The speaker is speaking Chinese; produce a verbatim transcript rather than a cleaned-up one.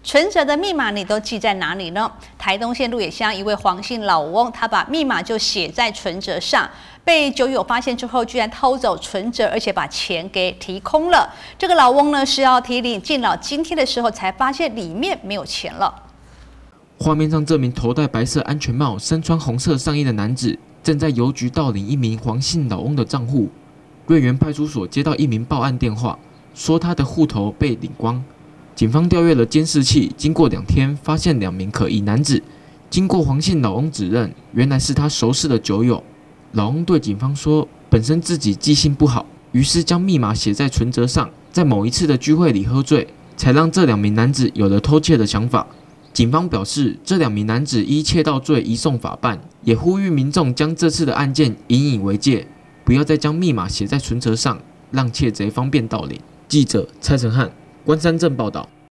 存折的密码你都记在哪里呢？台东县鹿野乡一位黄姓老翁，他把密码就写在存折上，被酒友发现之后，居然偷走存折，而且把钱给提空了。这个老翁呢是要提领敬老津贴的时候，才发现里面没有钱了。 画面上，这名头戴白色安全帽、身穿红色上衣的男子，正在邮局盗领一名黄姓老翁的账户。瑞园派出所接到一名报案电话，说他的户头被领光。 警方调阅了监视器，经过两天，发现两名可疑男子。经过黄姓老翁指认，原来是他熟识的酒友。老翁对警方说，本身自己记性不好，于是将密码写在存折上，在某一次的聚会里喝醉，才让这两名男子有了偷窃的想法。警方表示，这两名男子依窃盗罪移送法办，也呼吁民众将这次的案件引以为戒，不要再将密码写在存折上，让窃贼方便盗领。记者蔡成汉。 关山镇报道。